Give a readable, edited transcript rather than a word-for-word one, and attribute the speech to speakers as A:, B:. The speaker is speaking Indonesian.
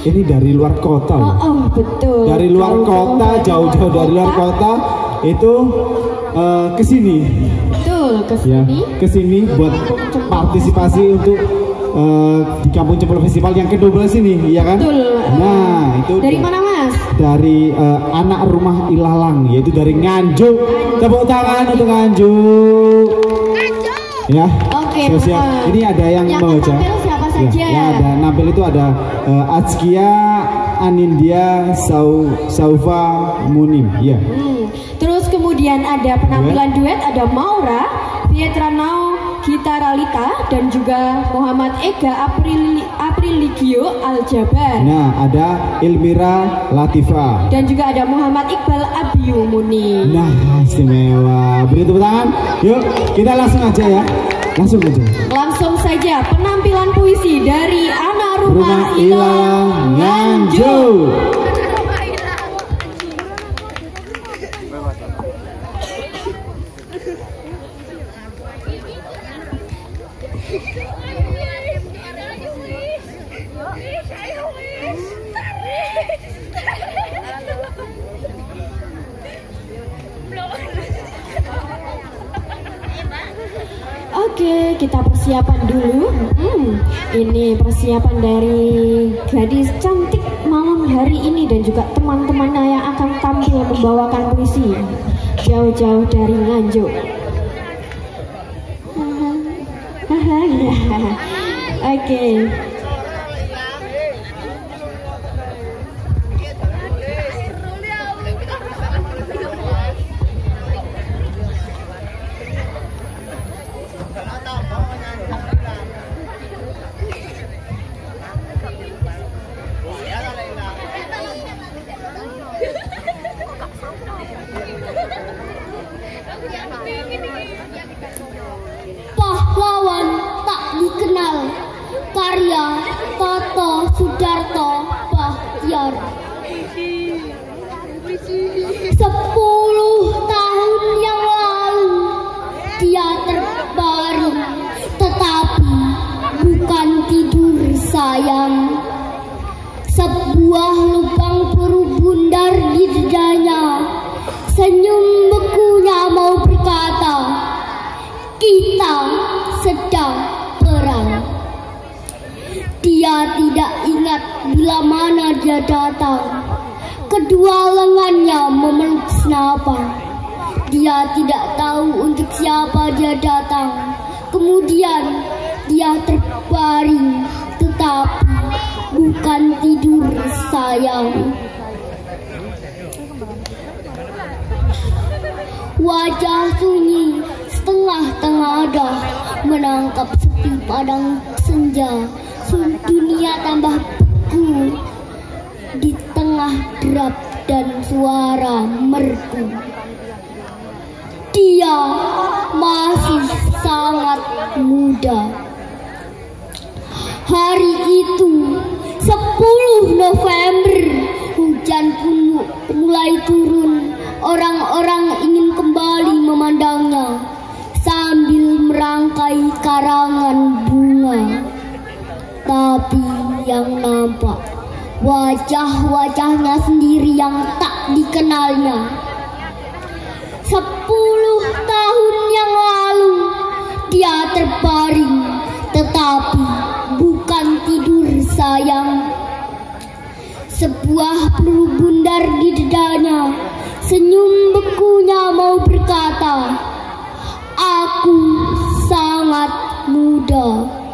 A: Ini dari luar kota.
B: Betul.
A: Dari luar kota, jauh-jauh dari luar kota itu ke sini.
B: Betul, ke sini.
A: Ya, ke sini buat partisipasi untuk di Kampung Cepul Festival yang ke-12 ini, ya kan?
B: Betul.
A: Nah, itu
B: dari mana, Mas?
A: Dari anak rumah Ilalang, yaitu dari Nganjuk. Tepuk tangan untuk Nganjuk. Ya.
B: Oke,
A: ini ada yang membaca.
B: Siapa saja?
A: Ya, ada nampil itu ada Azkia Anindya Saufa Munim, ya.
B: Terus kemudian ada penampilan duet, ada Maura Pietranau Gitaralita dan juga Muhammad Ega Apriligio Aljabar.
A: Nah, ada Ilmira Latifa
B: dan juga ada Muhammad Iqbal Abiyu Muni.
A: Nah, istimewa. Beri tepuk tangan. Yuk, kita langsung aja ya. Langsung aja.
B: Langsung saja penampilan puisi dari anak rumah
A: Ilalang Nganjuk.
B: Oke, kita persiapan dulu. Ini persiapan dari gadis cantik malam hari ini dan juga teman-temannya yang akan tampil membawakan puisi jauh-jauh dari Nganjuk. Oke.
C: Pahlawan tak dikenal, karya Toto Sudarto Bahtiar. 10 tahun yang lalu dia terbaring, tetapi bukan tidur sayang. Sebuah lubang berbundar di dadanya, senyum bekunya mau berkata, kita sedang perang. Dia tidak ingat bila mana dia datang. Kedua lengannya memeluk senapan. Dia tidak tahu untuk siapa dia datang. Kemudian dia terbaring, tetapi bukan tidur sayang. Wajah sunyi setengah tengadah menangkap sepi padang senja. Dunia tambah beku di tengah derap dan suara merdu. Dia masih sangat muda. Hari itu 10 November, hujan pun mulai turun. Orang-orang ingin kembali memandangnya sambil merangkai karangan bunga. Tapi yang nampak wajah-wajahnya sendiri yang tak dikenalnya. 10 tahun yang lalu dia terbaring, tetapi bukan tidur sayang. Sebuah peluru bundar di dadanya, senyum bekunya mau berkata, aku sangat muda.